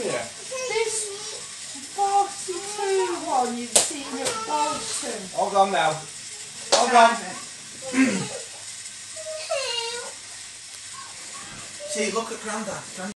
here? This 42 one you've seen at Bolton. Hold on now. Hold on. See, look at Grandad.